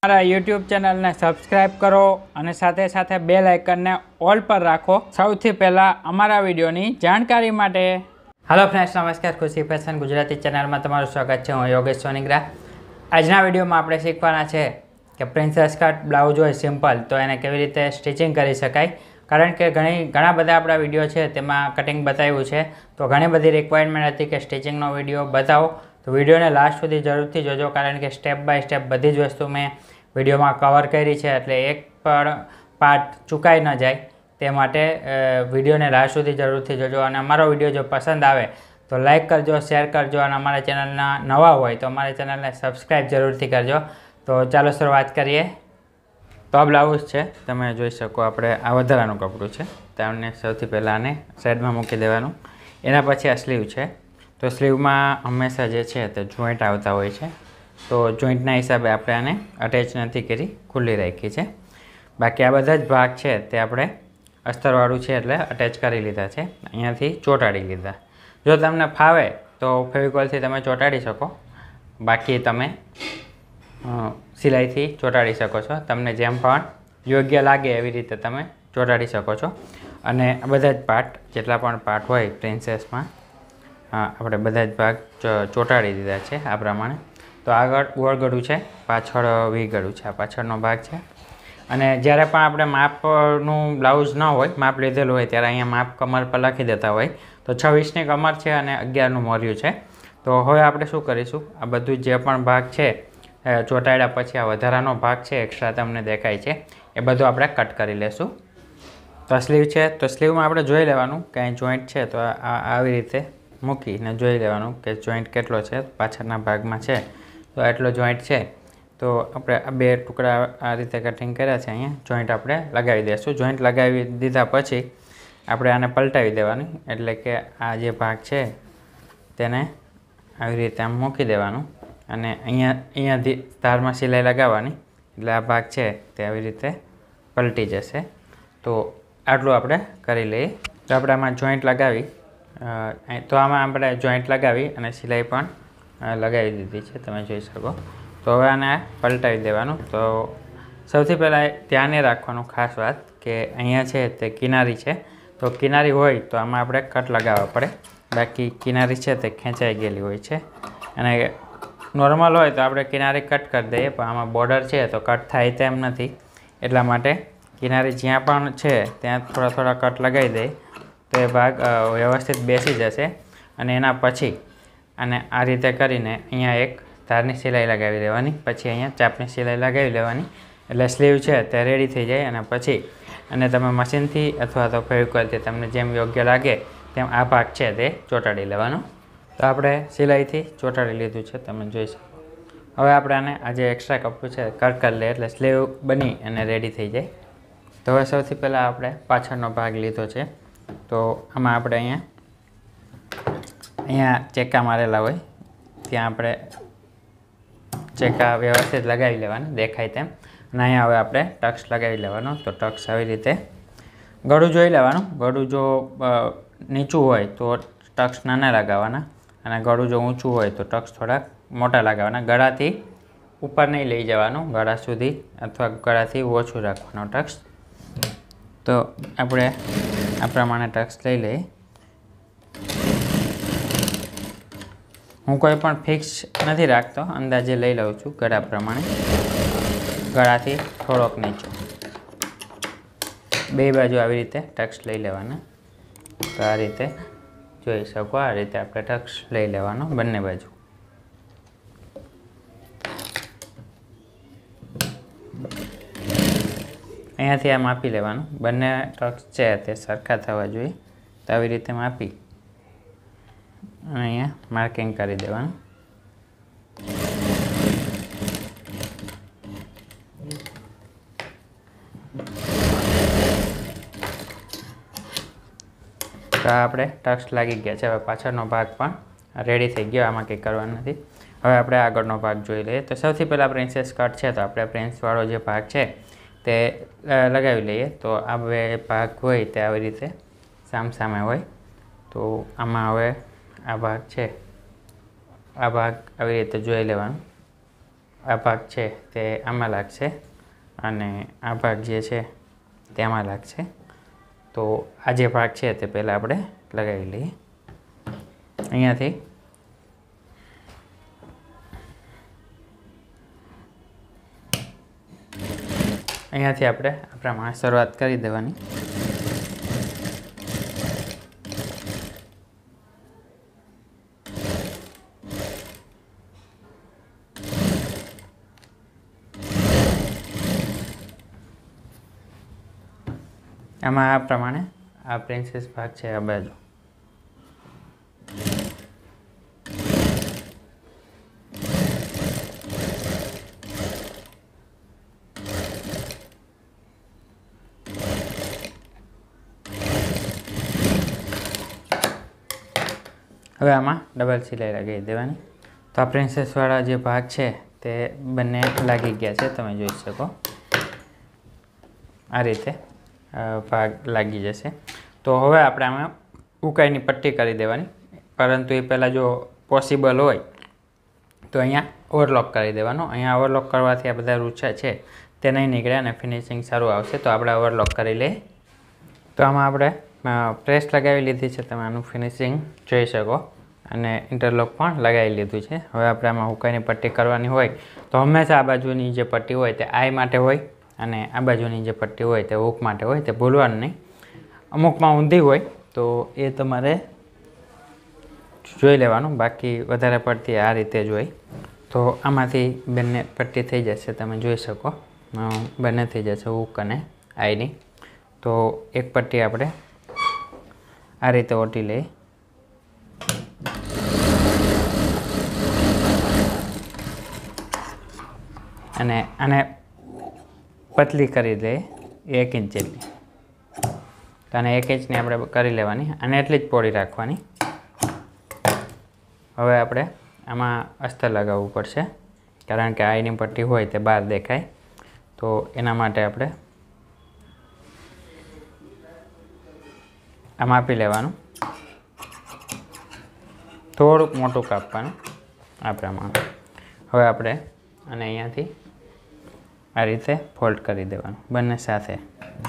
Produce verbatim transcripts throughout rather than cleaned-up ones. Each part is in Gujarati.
મારા યુટ્યુબ ચેનલને સબસ્ક્રાઈબ કરો અને સાથે સાથે બેલ આઇકનને ઓલ પર રાખો સૌથી પહેલાં અમારા વિડીયોની જાણકારી માટે। હેલો ફ્રેન્ડ્સ, નમસ્કાર। ખુશી ફેશન ગુજરાતી ચેનલમાં તમારું સ્વાગત છે। હું યોગેશ સોનિગ્રા। આજના વિડીયોમાં આપણે શીખવાના છે કે પ્રિન્સેસ કટ બ્લાઉઝ હોય સિમ્પલ તો એને કેવી રીતે સ્ટિચિંગ કરી શકાય। કારણ કે ઘણી ઘણા બધા આપણા વિડીયો છે તેમાં કટિંગ બતાવ્યું છે, તો ઘણી બધી રિક્વાયરમેન્ટ હતી કે સ્ટિચિંગનો વિડીયો બતાવો, તો વિડીયોને લાસ્ટ સુધી જરૂરથી જોજો। કારણ કે સ્ટેપ બાય સ્ટેપ બધી જ વસ્તુ મેં વિડીયોમાં કવર કરી છે, એટલે એક પણ પાર્ટ ચૂકાઈ ન જાય તે માટે વિડીયોને લાસ્ટ સુધી જરૂરથી જોજો। અને અમારો વિડીયો જો પસંદ આવે તો લાઇક કરજો, શેર કરજો અને અમારા ચેનલના નવા હોય તો અમારા ચેનલને સબસ્ક્રાઈબ જરૂરથી કરજો। તો ચાલો શરૂઆત કરીએ। તો આ બ્લાઉઝ છે, તમે જોઈ શકો આપણે આ વધારાનું કપડું છે, તમને સૌથી પહેલાં આને સાઈડમાં મૂકી દેવાનું। એના પછી આ સ્લીવ છે, તો સ્લીવમાં હંમેશા જે છે તે જોઈન્ટ આવતા હોય છે, તો જોઈન્ટના હિસાબે આપણે આને અટેચ નથી કરી, ખુલ્લી રાખી છે। બાકી આ બધા જ ભાગ છે તે આપણે અસ્તરવાળું છે એટલે અટેચ કરી લીધા છે, અહીંયાથી ચોંટાડી લીધા। જો તમને ફાવે તો ફેવિકોલથી તમે ચોંટાડી શકો, બાકી તમે સિલાઈથી ચોંટાડી શકો છો। તમને જેમ પણ યોગ્ય લાગે એવી રીતે તમે ચોંટાડી શકો છો। અને આ બધા જ પાર્ટ જેટલા પણ પાર્ટ હોય પ્રિન્સેસમાં આપણે બધા જ ભાગ ચોંટાડી દીધા છે આ પ્રમાણે। તો આગળ ગોળ ગળું છે, પાછળ વી ગળું છે, આ પાછળનો ભાગ છે। અને જ્યારે પણ આપણે માપનું બ્લાઉઝ ન હોય, માપ લીધેલું હોય ત્યારે અહીંયા માપ કમર પર લખી દેતા હોય, તો છવ્વીસની કમર છે અને અગિયારનું મોર્યું છે। તો હવે આપણે શું કરીશું, આ બધું જે પણ ભાગ છે ચોંટાડ્યા પછી આ વધારાનો ભાગ છે એક્સ્ટ્રા તમને દેખાય છે એ બધું આપણે કટ કરી લેશું। તો સ્લીવ છે, તો સ્લીવમાં આપણે જોઈ લેવાનું કે અહીં જોઈન્ટ છે, તો આ આવી રીતે મૂકીને જોઈ લેવાનું કે જોઈન્ટ કેટલો છે, પાછળના ભાગમાં છે તો એટલો જોઈન્ટ છે। તો આપણે આ બે ટુકડા આ રીતે કટિંગ કર્યા છે, અહીંયા જોઈન્ટ આપણે લગાવી દઈશું। જોઈન્ટ લગાવી દીધા પછી આપણે આને પલટાવી દેવાની, એટલે કે આ જે ભાગ છે તેને આવી રીતે આમ મૂકી દેવાનું અને અહીંયા અહીંયાથી ધારમાં સિલાઈ લગાવવાની, એટલે આ ભાગ છે તે આવી રીતે પલટી જશે। તો આટલું આપણે કરી લઈએ। તો આપણે આમાં જોઈન્ટ લગાવી તો આમાં આપણે જોઈન્ટ લગાવી અને સિલાઈ પણ લગાવી દીધી છે, તમે જોઈ શકો। તો હવે આને પલટાવી દેવાનું। તો સૌથી પહેલાં ધ્યાને રાખવાનું ખાસ વાત કે અહીંયા છે તે કિનારી છે, તો કિનારી હોય તો આમાં આપણે કટ લગાવવા પડે, બાકી કિનારી છે તે ખેંચાઈ ગયેલી હોય છે। અને નોર્મલ હોય તો આપણે કિનારી કટ કરી દઈએ, પણ આમાં બોર્ડર છે તો કટ થાય તેમ નથી, એટલા માટે કિનારી જ્યાં પણ છે ત્યાં થોડા થોડા કટ લગાવી દઈએ તો એ ભાગ વ્યવસ્થિત બેસી જશે। અને એના પછી અને આ રીતે કરીને અહીંયા એક ધારની સિલાઈ લગાવી દેવાની, પછી અહીંયા ચાપની સિલાઈ લગાવી લેવાની, એટલે સ્લીવ છે તે રેડી થઈ જાય। અને પછી અને તમે મશીનથી અથવા તો ફેવિકોલથી તમને જેમ યોગ્ય લાગે તેમ આ ભાગ છે તે ચોંટાડી લેવાનો। તો આપણે સિલાઈથી ચોંટાડી લીધું છે, તમે જોઈ શકો। હવે આપણે આને આ જે એક્સ્ટ્રા કપડું છે કટ કરી લઈએ એટલે સ્લીવ બની અને રેડી થઈ જાય। તો હવે સૌથી પહેલાં આપણે પાછળનો ભાગ લીધો છે, તો આમાં આપણે અહીંયા અહીંયા ચેકા મારેલા હોય ત્યાં આપણે ચેકા વ્યવસ્થિત લગાવી લેવાના દેખાય તેમ, અને અહીંયા હવે આપણે ટક્સ લગાવી લેવાનો। તો ટક્સ આવી રીતે ગળું જોઈ લેવાનું, ગળું જો નીચું હોય તો ટક્સ નાના લગાવવાના, અને ગળું જો ઊંચું હોય તો ટક્સ થોડાક મોટા લગાવવાના। ગળાથી ઉપર નહીં લઈ જવાનું, ગળા સુધી અથવા ગળાથી ઓછું રાખવાનો ટક્સ। તો આપણે આ પ્રમાણે ટક્સ લઈ લઈએ। હું કોઈ પણ ફિક્સ નથી રાખતો, અંદાજે લઈ લઉં છું ગળા પ્રમાણે, ગળાથી થોડોક નીચો, બે બાજુ આવી રીતે ટક્સ લઈ લેવાના। તો આ રીતે જોઈ શકો, આ રીતે આપણે ટક્સ લઈ લેવાનો બંને બાજુ। અહીંયાથી આ માપી લેવાનું, બંને ટક્સ છે તે સરખા થવા જોઈએ, તો આવી રીતે માપી અને અહીંયા માર્કિંગ કરી દેવાનું। તો આપણે ટક્સ લાગી ગયા છે, હવે પાછળનો ભાગ પણ રેડી થઈ ગયો, આમાં કંઈ કરવાનું નથી। હવે આપણે આગળનો ભાગ જોઈ લઈએ। તો સૌથી પહેલાં પ્રિન્સેસ કટ છે, તો આપણે પ્રિન્સવાળો જે ભાગ છે તે લગાવી લઈએ। તો આ બે ભાગ હોય તે આવી રીતે સામસામે હોય, તો આમાં હવે આ ભાગ છે, આ ભાગ આવી રીતે જોઈ લેવાનું, આ ભાગ છે તે આમાં લાગશે અને આ ભાગ જે છે તેમાં લાગશે. તો આ જે ભાગ છે તે પહેલાં આપણે લગાવી લઈએ. અહીંયાથી અહીંયાથી આપણે આ પ્રમાણે શરૂઆત કરી દેવાની. આમાં આ પ્રમાણે આ પ્રિન્સેસ ભાગ છે આ બાજુ. હવે આમાં ડબલ સિલાઈ લગાવી દેવાની. તો આ પ્રિન્સેસવાળા જે ભાગ છે તે બંને લાગી ગયા છે, તમે જોઈ શકો આ રીતે ભાગ લાગી જશે. તો હવે આપણે આમાં ઉકાઈની પટ્ટી કરી દેવાની, પરંતુ એ પહેલાં જો પોસિબલ હોય તો અહીંયા ઓવરલોક કરી દેવાનો. અહીંયા ઓવરલોક કરવાથી આ બધા રૂછા છે તે નહીં નીકળે અને ફિનિશિંગ સારું આવશે. તો આપણે ઓવરલોક કરી લઈએ. તો આમાં આપણે પ્રેસ લગાવી લીધી છે, તમે આનું ફિનિશિંગ જોઈ શકો, અને ઇન્ટરલોક પણ લગાવી લીધું છે. હવે આપણે આમાં ઉકાઈની પટ્ટી કરવાની હોય તો હંમેશા આ બાજુની જે પટ્ટી હોય તે આઈ માટે હોય અને આ બાજુની જે પટ્ટી હોય તે હૂક માટે હોય, તે ભૂલવાનું નહીં. અમુકમાં ઊંધી હોય તો એ તમારે જોઈ લેવાનું, બાકી વધારે પડતી આ રીતે જ હોય. તો આમાંથી બંને પટ્ટી થઈ જશે, તમે જોઈ શકો બંને થઈ જશે હૂક અને આઈની. તો એક પટ્ટી આપણે આ રીતે ઓટી લઈએ અને આને પતલી કરી દઈએ એક ઇંચ જેટલી. તો આને એક ઇંચની આપણે કરી લેવાની અને એટલી જ પોળી રાખવાની. હવે આપણે આમાં અસ્તર લગાવવું પડશે, કારણ કે આઈની પટ્ટી હોય તે બહાર દેખાય. તો એના માટે આપણે આ માપી લેવાનું, થોડુંક મોટું કાપવાનું આ પ્રમાણે. હવે આપણે અને અહીંયાથી આ રીતે ફોલ્ડ કરી દેવાનું બંને સાથે.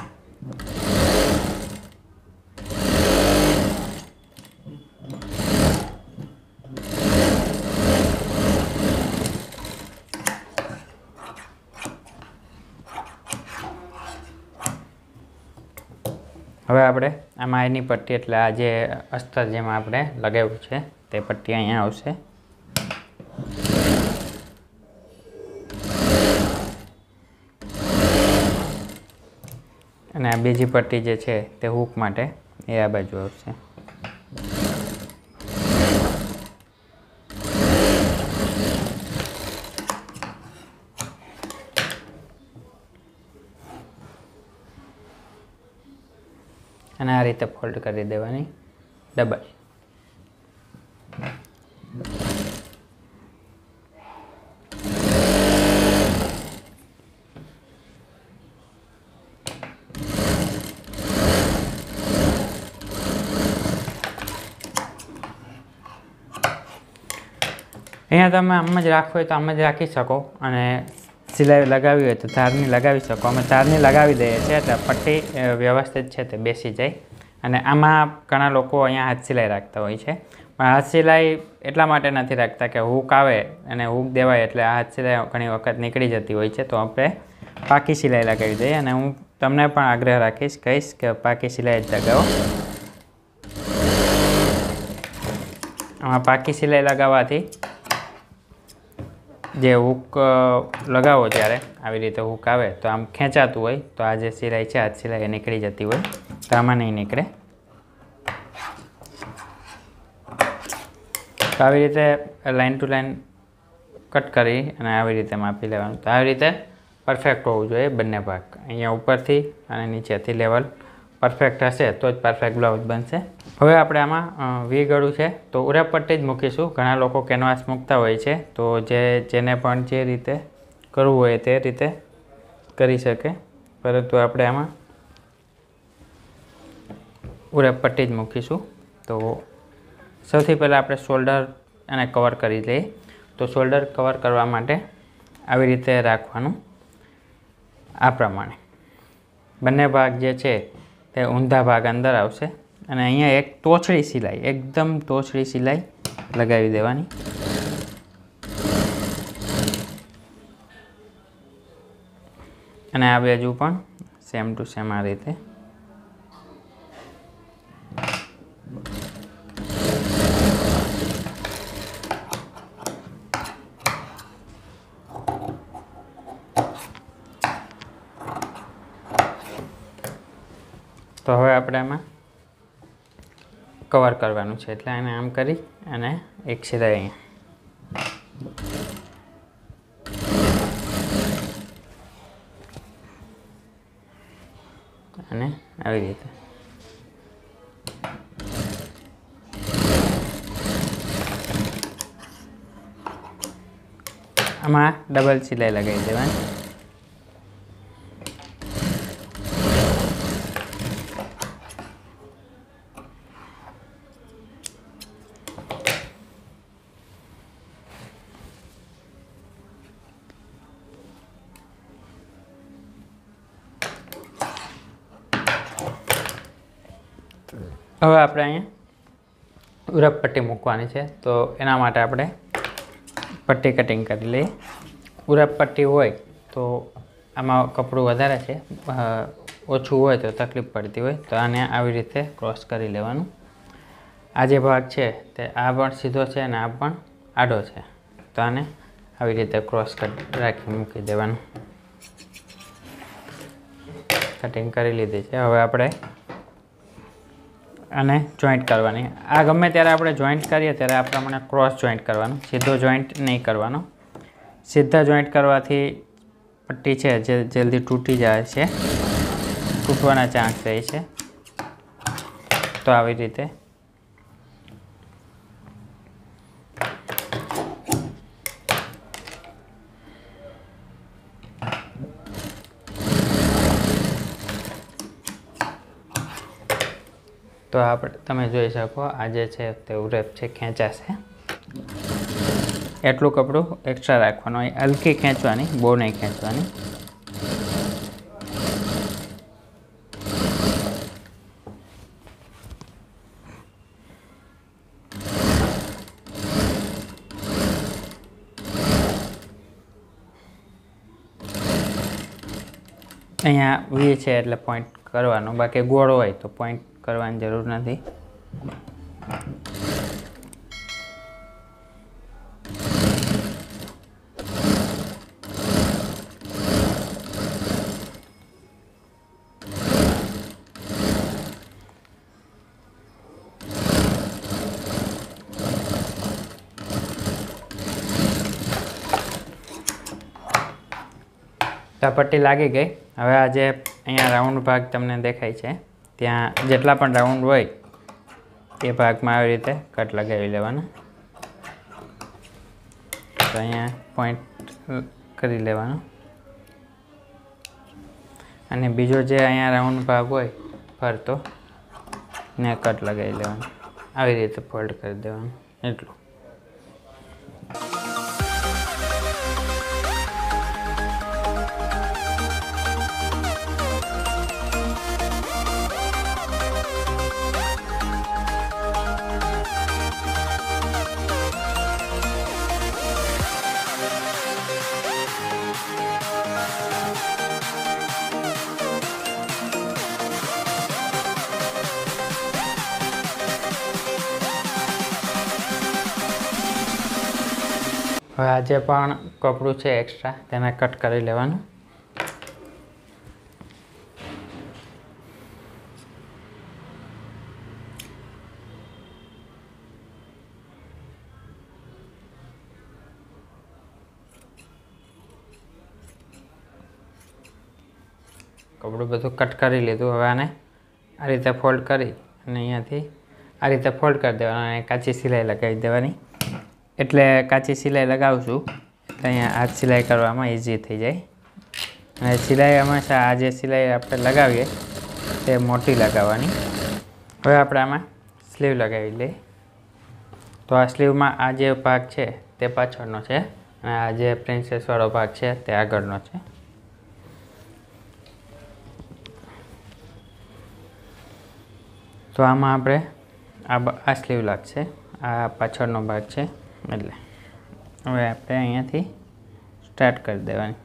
હવે આપણે આમાં આઈની પટ્ટી એટલે આ જે અસ્તર જેમાં આપણે લગાવ્યું છે તે પટ્ટી અહીંયા આવશે. અને આ બીજી પટ્ટી જે છે તે હૂક માટે એ આ બાજુ આવશે. અને આ રીતે ફોલ્ડ કરી દેવાની ડબલ. અહીંયા તમે આમ જ રાખવું હોય તો આમ જ રાખી શકો, અને સિલાઈ લગાવી હોય તો તારની લગાવી શકો. અમે તારની લગાવી દઈએ છીએ એટલે પટ્ટી વ્યવસ્થિત છે તે બેસી જાય. અને આમાં ઘણા લોકો અહીંયા હાથ સિલાઈ રાખતા હોય છે, પણ હાથ સિલાઈ એટલા માટે નથી રાખતા કે હૂક આવે અને હૂક દેવાય એટલે આ હાથ સિલાઈ ઘણી વખત નીકળી જતી હોય છે. તો આપણે પાકી સિલાઈ લગાવી દઈએ, અને હું તમને પણ આગ્રહ રાખીશ, કહીશ કે પાકી સિલાઈ જ લગાવો. આમાં પાકી સિલાઈ લગાવવાથી જે હૂક લગાવો ત્યારે આવી રીતે હૂક આવે તો આમ ખેંચાતું હોય તો આ જે સિલાઈ છે હાથ સિલાઈ એ નીકળી જતી હોય, તો આમાં નહીં નીકળે. તો આવી રીતે લાઇન ટુ લાઇન કટ કરી અને આવી રીતે માપી લેવાનું. તો આવી રીતે પરફેક્ટ હોવું જોઈએ બંને ભાગ. અહીંયા ઉપરથી અને નીચેથી લેવલ પરફેક્ટ હશે તો જ પરફેક્ટ બ્લાઉઝ બનશે. હવે આપણે આમાં વી ગળું છે તો ઉરા પટ્ટી જ મૂકીશું. ઘણા લોકો કેનવાસ મૂકતા હોય છે, તો જે જેને પણ જે રીતે કરવું હોય તે રીતે કરી શકે, પરંતુ આપણે આમાં ઉરા પટ્ટી જ મૂકીશું. તો સૌથી પહેલાં આપણે શોલ્ડર અને કવર કરી લઈએ. તો શોલ્ડર કવર કરવા માટે આવી રીતે રાખવાનું આ પ્રમાણે બંને ભાગ જે છે તે ઊંધા ભાગ અંદર આવશે અને અહીંયા એક તોછડી સિલાઈ એકદમ તોછડી સિલાઈ લગાવી દેવાની અને આ બાજુ પણ સેમ ટુ સેમ આ રીતે તો હવે આપણે આમાં કવર કરવાનું છે એટલે આને આમ કરી અને એક સિલાઈ અહીંયા અને આવી રીતે આમાં ડબલ સિલાઈ લગાવી દેવાની હવે આપણે અહીંયા ઉરપ પટ્ટી મૂકવાની છે તો એના માટે આપણે પટ્ટી કટિંગ કરી લઈએ ઉરપ પટ્ટી હોય તો આમાં કપડું વધારે છે ઓછું હોય તો તકલીફ પડતી હોય તો આને આવી રીતે ક્રોસ કરી લેવાનું આ જે ભાગ છે તે આ પણ સીધો છે અને આ પણ આડો છે તો આને આવી રીતે ક્રોસ કટ રાખી મૂકી દેવાનું કટિંગ કરી લીધી છે હવે આપણે અને જોઈન્ટ કરવાની આ ગમે ત્યારે આપણે જોઈન્ટ કરીએ ત્યારે આ પ્રમાણે ક્રોસ જોઈન્ટ કરવાનું સીધો જોઈન્ટ નહીં કરવાનો સીધા જોઈન્ટ કરવાથી પટ્ટી છે જે જલ્દી તૂટી જાય છે તૂટવાના ચાન્સ રહે છે તો આવી રીતે તો આપણે તમે જોઈ શકો આ જે છે તે ઉરેપ છે ખેંચાશે એટલું કપડું એક્સ્ટ્રા રાખવાનું હોય હલકી ખેંચવાની બહુ નહીં ખેંચવાની અહીંયા વી છે એટલે પોઈન્ટ કરવાનું બાકી ગોળ હોય તો પોઈન્ટ કરવાની જરૂર નથી તો પટ્ટી લાગી ગઈ હવે આ જે અહીંયા રાઉન્ડ ભાગ તમને દેખાય છે ત્યાં જેટલા પણ રાઉન્ડ હોય એ ભાગમાં આવી રીતે કટ લગાવી લેવાના તો અહીંયા પોઈન્ટ કરી લેવાનો અને બીજો જે અહીંયા રાઉન્ડ ભાગ હોય ફરતો ને કટ લગાવી લેવાનો આવી રીતે ફોલ્ડ કરી દેવાનું એટલું હવે આ જે પણ કપડું છે એક્સ્ટ્રા તેને કટ કરી લેવાનું કપડું બધું કટ કરી લીધું હવે આને આ રીતે ફોલ્ડ કરી અને અહીંયાથી આ રીતે ફોલ્ડ કરી દેવાનું અને કાચી સિલાઈ લગાવી દેવાની એટલે કાચી સિલાઈ લગાવશું એટલે અહીંયા હાથ સિલાઈ કરવામાં ઇઝી થઈ જાય અને સિલાઈ હંમેશા આ જે સિલાઈ આપણે લગાવીએ તે મોટી લગાવવાની હવે આપણે આમાં સ્લીવ લગાવી લઈએ તો આ સ્લીવમાં આ જે ભાગ છે તે પાછળનો છે અને આ જે પ્રિન્સેસવાળો ભાગ છે તે આગળનો છે. તો આમાં આપણે આ આ સ્લીવ લાગશે, આ પાછળનો ભાગ છે. એટલે હવે આપણે અહીંયાથી સ્ટાર્ટ કરી દેવાની.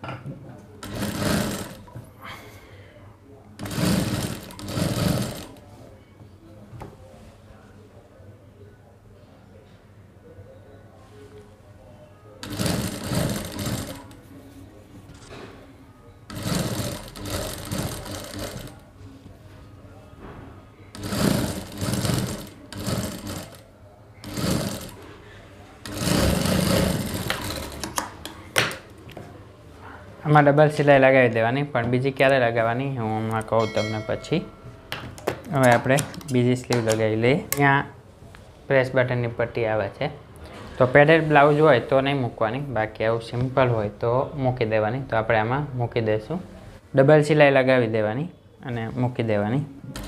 આમાં ડબલ સિલાઈ લગાવી દેવાની, પણ બીજી ક્યારે લગાવવાની હું હમણાં કહું તમને પછી. હવે આપણે બીજી સ્લીવ લગાવી લઈએ. ત્યાં પ્રેસ બટનની પટ્ટી આવે છે. તો પેડેડ બ્લાઉઝ હોય તો નહીં મૂકવાની, બાકી આવું સિમ્પલ હોય તો મૂકી દેવાની. તો આપણે આમાં મૂકી દઈશું. ડબલ સિલાઈ લગાવી દેવાની અને મૂકી દેવાની.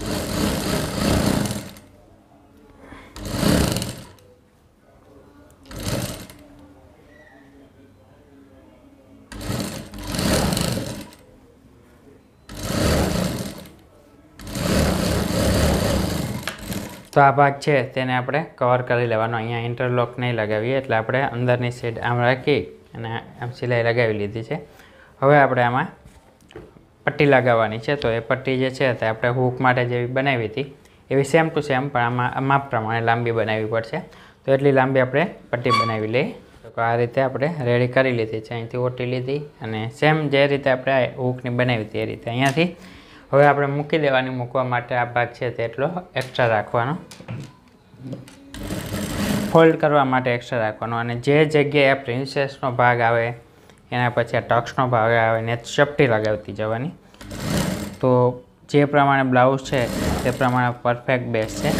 તો આ ભાગ છે તેને આપણે કવર કરી લેવાનો. અહીંયા ઇન્ટરલોક નહીં લગાવીએ, એટલે આપણે અંદરની સાઈડ આમ રાખી અને આમ સિલાઈ લગાવી લીધી છે. હવે આપણે આમાં પટ્ટી લગાવવાની છે. તો એ પટ્ટી જે છે તે આપણે હૂક માટે જેવી બનાવી હતી એવી સેમ ટુ સેમ, પણ આમાં માપ પ્રમાણે લાંબી બનાવવી પડશે. તો એટલી લાંબી આપણે પટ્ટી બનાવી લઈએ. તો આ રીતે આપણે રેડી કરી લીધી છે. અહીંથી ઓટી લીધી અને સેમ જે રીતે આપણે હૂકની બનાવી હતી એ રીતે અહીંયાથી હવે આપણે મૂકી દેવાની. મૂકવા માટે આ ભાગ છે તેટલો એક્સ્ટ્રા રાખવાનો, ફોલ્ડ કરવા માટે એક્સ્ટ્રા રાખવાનો. અને જે જગ્યાએ પ્રિન્સેસનો ભાગ આવે એના પછી આ ટક્સનો ભાગ આવે ને ચપટી લગાવતી જવાની. તો જે પ્રમાણે બ્લાઉઝ છે તે પ્રમાણે પરફેક્ટ બેસ છે.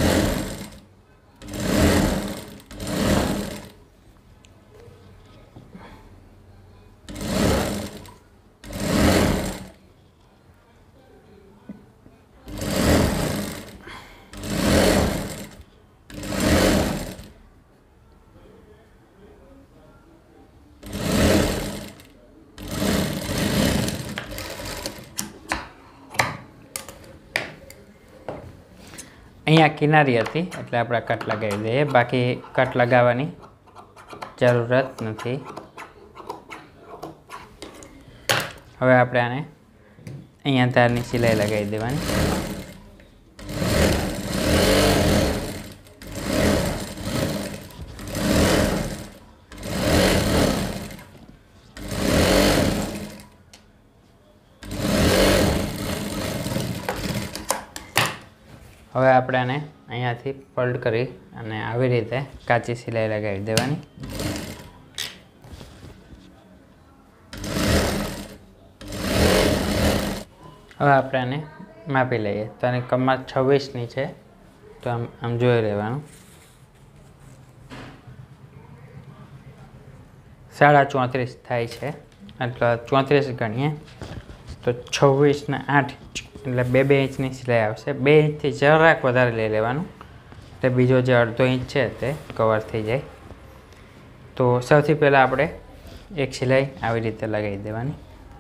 અહીંયા કિનારી હતી એટલે આપણે કટ લગાવી દઈએ, બાકી કટ લગાવવાની જરૂરત નથી. હવે આપણે આને અહીંયા તારની સિલાઈ લગાવી દેવાની. હવે આપણે આને અહીંયાથી ફોલ્ડ કરી અને આવી રીતે કાચી સિલાઈ લગાવી દેવાની. હવે આપણે આને માપી લઈએ. તો આની કમર છવ્વીસની છે, તો આમ આમ જોઈ લેવાનું. સાડા ચોત્રીસ થાય છે, એટલે ચોત્રીસ ગણીએ તો છવ્વીસ ને આઠ ઇંચ એટલે બે બે ઇંચની સિલાઈ આવશે. બે ઇંચથી જરાક વધારે લઈ લેવાનું, એટલે બીજો જે અડધો ઇંચ છે તે કવર થઈ જાય. તો સૌથી પહેલાં આપણે એક સિલાઈ આવી રીતે લગાવી દેવાની.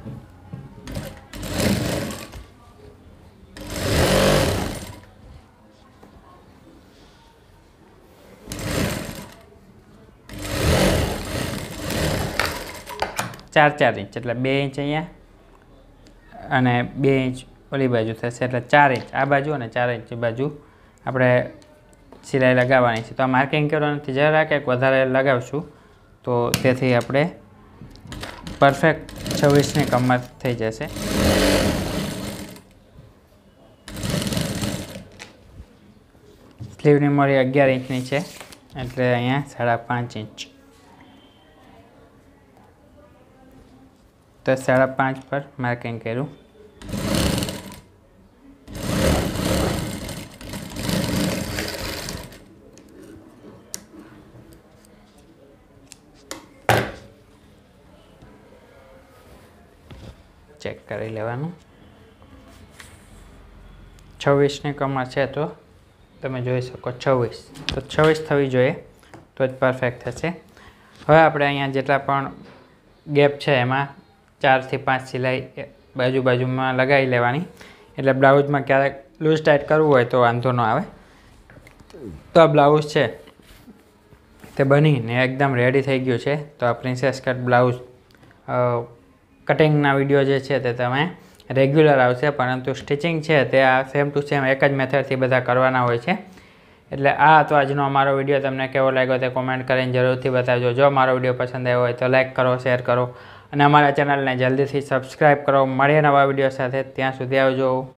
ચાર ચાર ઇંચ એટલે બે ઇંચ અહીંયા અને બે ઇંચ ઓલી બાજુ થશે, એટલે ચાર ઇંચ આ બાજુ અને ચાર ઇંચ બાજુ આપણે સિલાઈ લગાવવાની છે. તો આ માર્કિંગ કરવાનું નથી, જરાક એક વધારે લગાવશું તો તેથી આપણે પરફેક્ટ છવ્વીસની કમર થઈ જશે. સ્લીવની મોરી અગિયાર ઇંચની છે, એટલે અહીંયા સાડા પાંચ ઇંચ. તો સાડા પાંચ પર માર્કિંગ કર્યું. ચેક કરી લેવાનું. છવ્વીસની કમર છે તો તમે જોઈ શકો છવ્વીસ, તો છવ્વીસ થવી જોઈએ તો જ પરફેક્ટ થશે. હવે આપણે અહીંયા જેટલા પણ ગેપ છે એમાં ચારથી પાંચ સિલાઈ બાજુ બાજુમાં લગાવી લેવાની, એટલે બ્લાઉઝમાં ક્યારેક લૂઝ ટાઈટ કરવું હોય તો વાંધો ન આવે. તો આ બ્લાઉઝ છે તે બનીને એકદમ રેડી થઈ ગયું છે. તો આ પ્રિન્સેસ કટ બ્લાઉઝ કટિંગના વિડીયો જે છે તે તમે રેગ્યુલર આવશે, પરંતુ સ્ટિચિંગ છે તે આ સેમ ટુ સેમ એક જ મેથડથી બધા કરવાના હોય છે. એટલે આ હતો આજનો અમારો વિડીયો. તમને કેવો લાગ્યો તે કોમેન્ટ કરીને જરૂરથી બતાવજો. જો મારો વિડીયો પસંદ આવ્યો હોય તો લાઇક કરો, શેર કરો અને અમારા ચેનલને જલ્દીથી સબસ્ક્રાઈબ કરો. મળીએ નવા વિડીયો સાથે. ત્યાં સુધી આવજો.